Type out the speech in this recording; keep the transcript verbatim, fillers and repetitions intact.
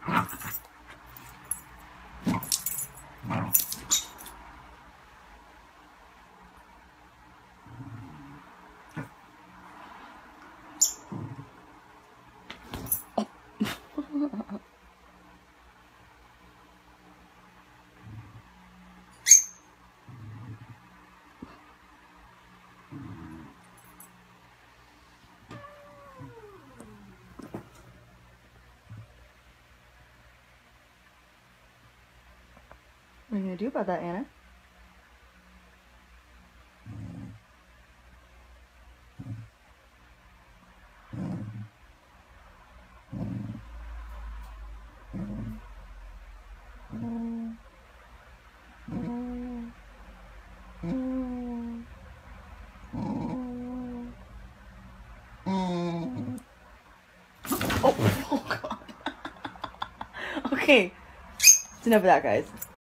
What are you going to do about that, Anna? Oh, oh God. Okay, it's enough of that, guys.